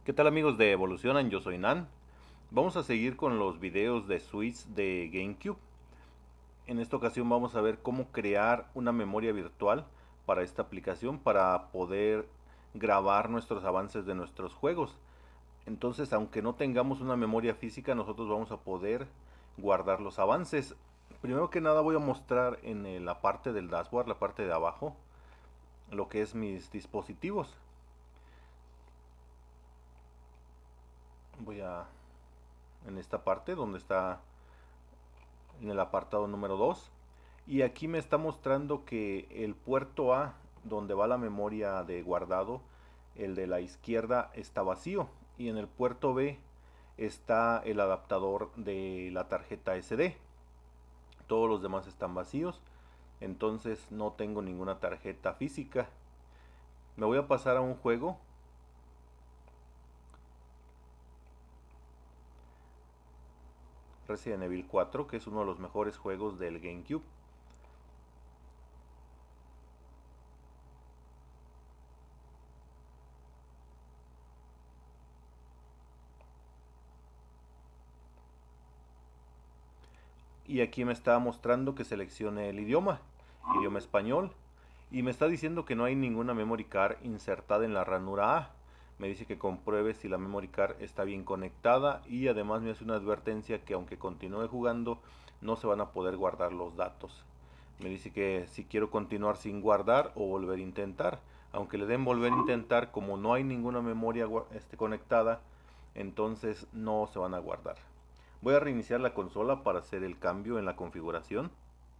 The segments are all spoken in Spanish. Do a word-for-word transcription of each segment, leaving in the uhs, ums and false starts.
¿Qué tal amigos de Evolucionan? Yo soy Nan. Vamos a seguir con los videos de Switch de GameCube. En esta ocasión vamos a ver cómo crear una memoria virtual para esta aplicación para poder grabar nuestros avances de nuestros juegos. Entonces, aunque no tengamos una memoria física, nosotros vamos a poder guardar los avances. Primero que nada voy a mostrar en la parte del dashboard, la parte de abajo, lo que es mis dispositivos. Voy a en esta parte donde está en el apartado número dos, y aquí me está mostrando que el puerto A donde va la memoria de guardado, el de la izquierda, está vacío, y en el puerto B está el adaptador de la tarjeta S D. Todos los demás están vacíos, entonces no tengo ninguna tarjeta física. Me voy a pasar a un juego. Resident Evil cuatro, que es uno de los mejores juegos del GameCube. Y aquí me está mostrando que seleccione el idioma, idioma español, y me está diciendo que no hay ninguna memory card insertada en la ranura A. Me dice que compruebe si la memory card está bien conectada, y además me hace una advertencia que aunque continúe jugando no se van a poder guardar los datos. Me dice que si quiero continuar sin guardar o volver a intentar. Aunque le den volver a intentar, como no hay ninguna memoria este, conectada, entonces no se van a guardar. Voy a reiniciar la consola para hacer el cambio en la configuración.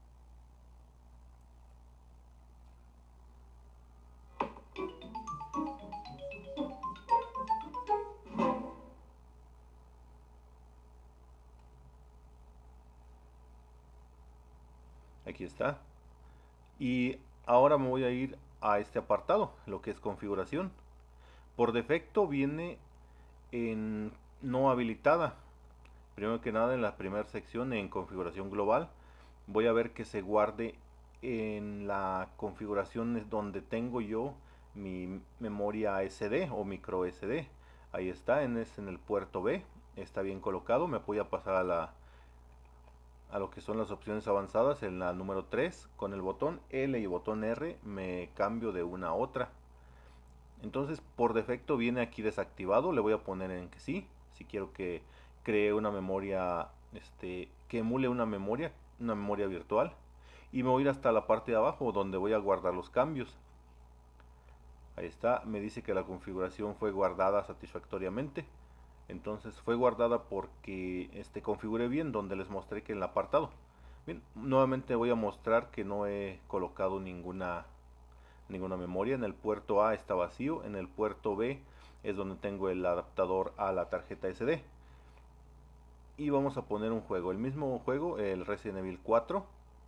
Aquí está. Y ahora me voy a ir a este apartado, lo que es configuración. Por defecto viene en no habilitada. Primero que nada, en la primera sección, en configuración global, voy a ver que se guarde en la configuración donde tengo yo mi memoria S D o micro S D. Ahí está, en, es en el puerto B, está bien colocado. Me voy a pasar a la a lo que son las opciones avanzadas. En la número tres, con el botón L y botón R me cambio de una a otra. Entonces por defecto viene aquí desactivado. Le voy a poner en que sí, si quiero que cree una memoria, este, que emule una memoria, una memoria virtual. Y me voy a ir hasta la parte de abajo donde voy a guardar los cambios. Ahí está, me dice que la configuración fue guardada satisfactoriamente. Entonces fue guardada porque este, configuré bien donde les mostré que en el apartado. Bien, nuevamente voy a mostrar que no he colocado ninguna ninguna memoria. En el puerto A está vacío, en el puerto B es donde tengo el adaptador a la tarjeta S D. Y vamos a poner un juego, el mismo juego, el Resident Evil cuatro.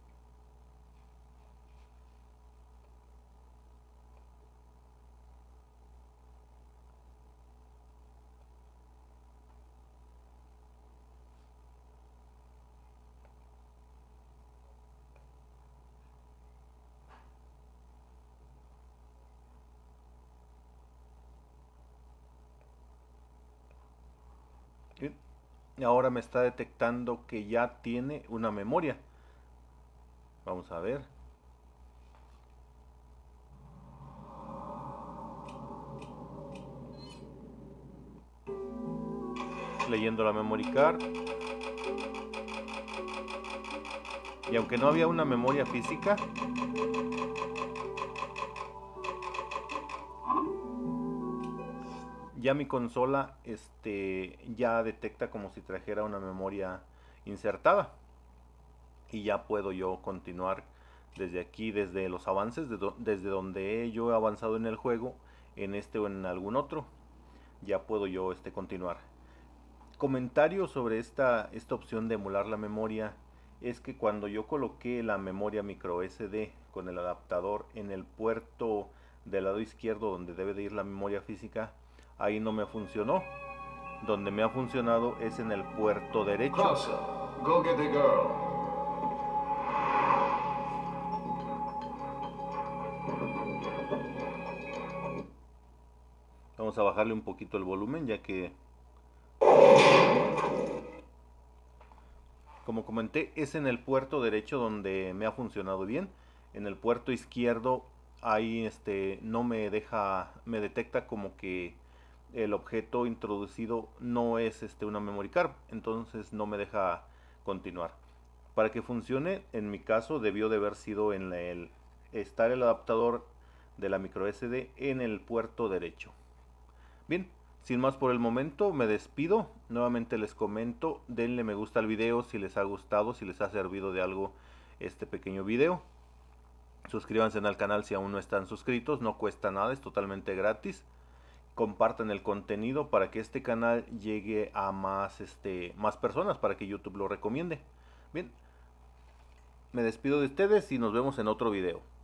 Bien, y ahora me está detectando que ya tiene una memoria. Vamos a ver. Leyendo la memory card. Y aunque no había una memoria física, ya mi consola este, ya detecta como si trajera una memoria insertada. Y ya puedo yo continuar desde aquí, desde los avances, de do, desde donde yo he avanzado en el juego, en este o en algún otro. Ya puedo yo este, continuar. Comentario sobre esta, esta opción de emular la memoria es que cuando yo coloqué la memoria micro S D con el adaptador en el puerto del lado izquierdo donde debe de ir la memoria física, ahí no me funcionó. Donde me ha funcionado es en el puerto derecho. Closer. Go get the girl. Vamos Vamos a bajarle un poquito el volumen, ya que, como comenté, es en el puerto derecho donde me ha funcionado bien. En el puerto izquierdo ahí este no me deja, me detecta como que el objeto introducido no es este una memory card, entonces no me deja continuar. Para que funcione, en mi caso debió de haber sido en el estar el adaptador de la micro S D en el puerto derecho. Bien, sin más por el momento, me despido. Nuevamente les comento, denle me gusta al video si les ha gustado, si les ha servido de algo este pequeño video. Suscríbanse al canal si aún no están suscritos, no cuesta nada, es totalmente gratis. Compartan el contenido para que este canal llegue a más, este, más personas, para que YouTube lo recomiende. Bien, me despido de ustedes y nos vemos en otro video.